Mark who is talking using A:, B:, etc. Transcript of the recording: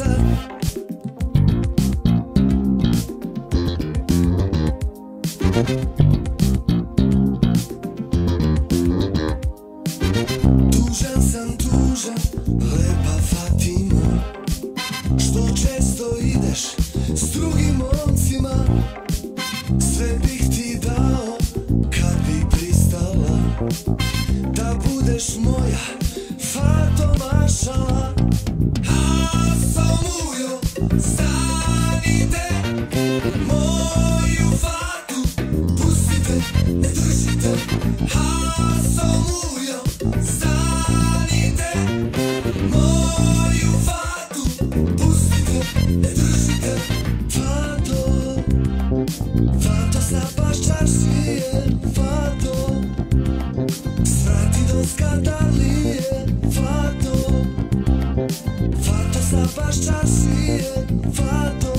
A: sad. Tužan sam, tužan, lepa Fatima, što često ideš s drugim momcima. Sve bih ti dao kad bi pristala da budeš moja Fato mašala. A Samujo, stanite, moju Fatu pustite, ne držite. A Samujo, stanite, moju Fatu pustite, ne držite. Fato, Fato sa Baščaršije, Fato, svrati do Skandalije, Fato, Fato sa Baščaršije, Fato.